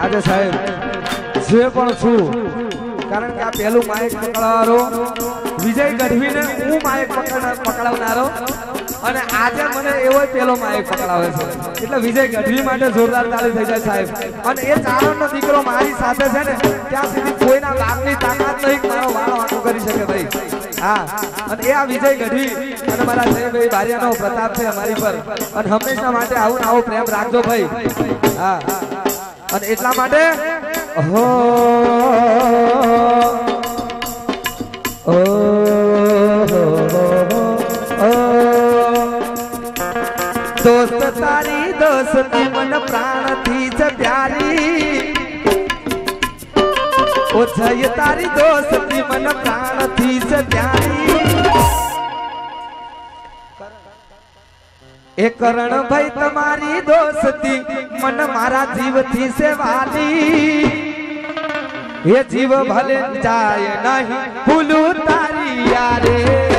આજે સાહેબ જે પણ છું કારણ કે આ પહેલું માઇક પકડવારો વિજય ગઢવીને હું માઇક પકડાવનારો અને આજે મને એવો પહેલો માઇક પકડાવે છે એટલે વિજય ગઢવી માટે જોરદાર તાળી થઈ જાય સાહેબ અને એ ચારણનો દીકરો મારી સાથે છે ને ત્યાં સુધી કોઈના બાપની તાકાત નહીં મારો વાળો વાંકો કરી શકે ભાઈ हाँ અને એ આ વિજય ગઢવી અને મારા જયભાઈ બારિયાનો પ્રતાપ છે અમારી પર અને હંમેશા માટે આવું આવો પ્રેમ રાખજો ભાઈ હા અને એટલા માટે હો ઓ दोस्त तारी दोस्ती मन प्राण थी ज प्यारी ओ छय तारी दोस्ती मन प्राण थी ज प्यारी ए करण भाई तुम्हारी दोस्ती मन मारा जीव थी से वाली ये जीव भले जाए नहीं भूलू तारी यारे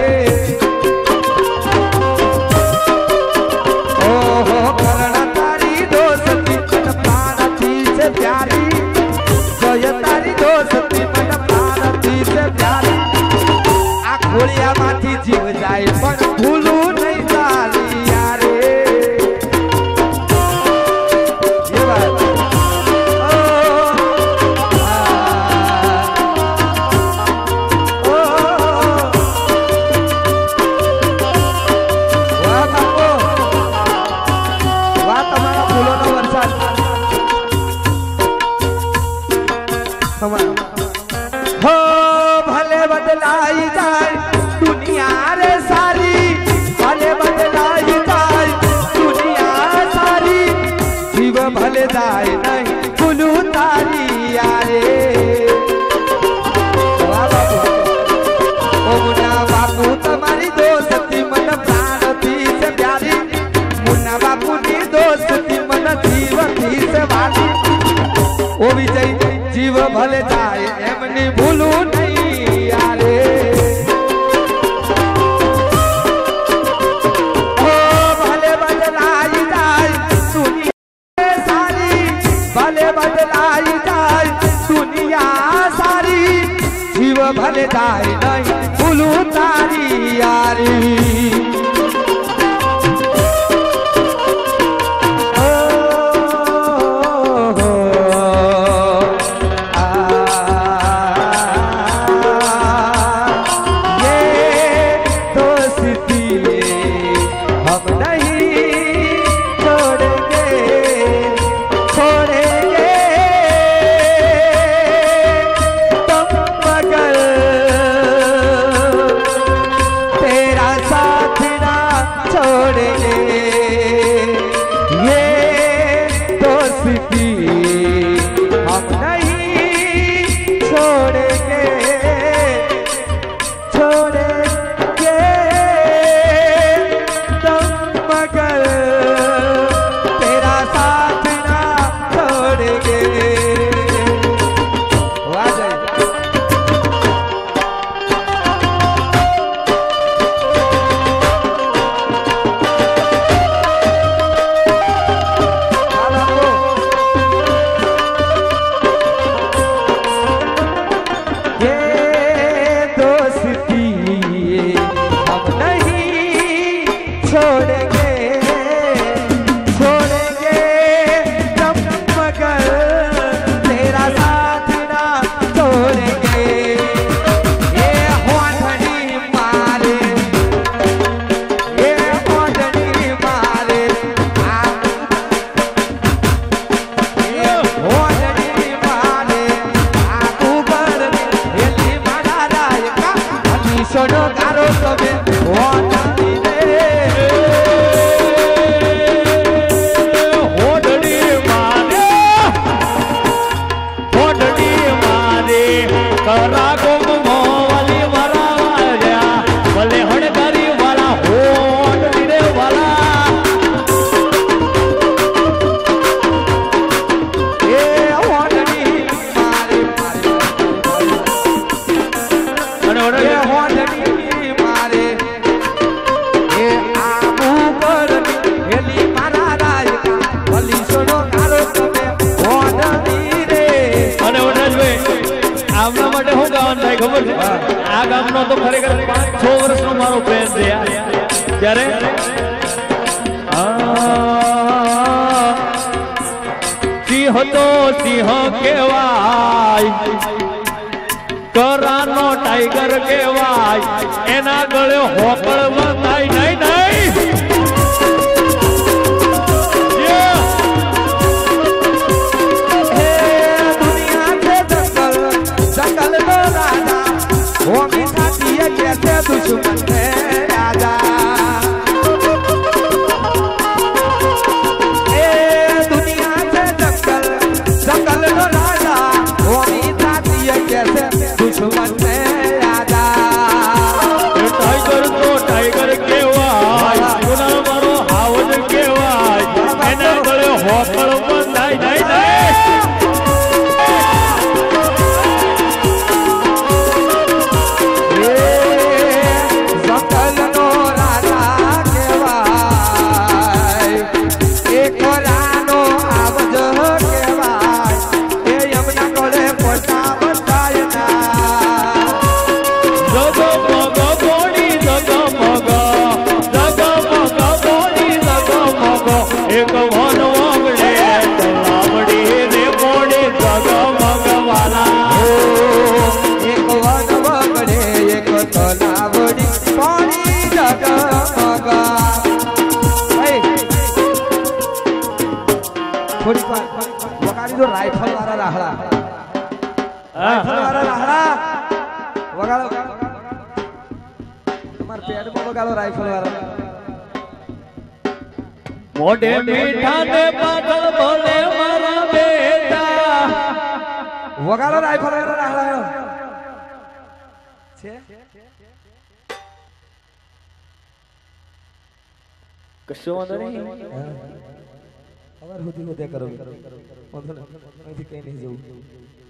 प्यारी जय तारी दोस्ती मन प्राण थी से प्यारी आ खोलिया माथी जीव जाए पण भूलू नहीं तारी यारे ये बात वाह बापू वाह तुम्हारा फूलों नो वरसाद हो भले बदलाई जाए दुनिया रे सारी भले बदलाई जाए दुनिया सारी जीव भले जाए नहीं भूलू तारी यारे ओ मुन्ना बापू तुम्हारी दोस्ती मन प्राण थी से प्यारी मुन्ना बापू की दोस्ती मन जीव थी से वाली ओ विजय जीव भले जाए एमनी भूलू नहीं यारे ओ भले बदलाई जाए दुनिया सारी भले बदलाई जाए दुनिया सारी जीव भले जाए नहीं भूलू तारी यारी सोनो गारो तबे ओ नानी रे ખબર છે આ ગામનો તો ખરેખર 5-6 વર્ષનો મારો ફ્રેન્ડ છે ત્યારે સિંહ તો સિંહ કહેવાય करानो टाइगर केवाय एना गळे होकळ वंदाय नहीं नहीं हे दुनिया के जंगल जंगल नो राजा वो मीठा दिए कैसे दुश्मन है राजा हे दुनिया के जंगल जंगल नो राजा वो मीठा दिए कैसे दुश्मन है राजा टाइगर तो टाइगर केवाय गुना मारो हावज केवाय एना गळे होकळ वंदाय नहीं नहीं जो राइफल वाला राहड़ा राइफल वाला राहड़ा वगाड़ो तुम्हारे पेट में वगाड़ो राइफल वाला मोटे मीठा ने पागल बोले मारा बेटा वगाड़ो राइफल वाला राहड़ा छे कशो वांधो नहीं खबर होती करो कहीं नहीं जाऊँ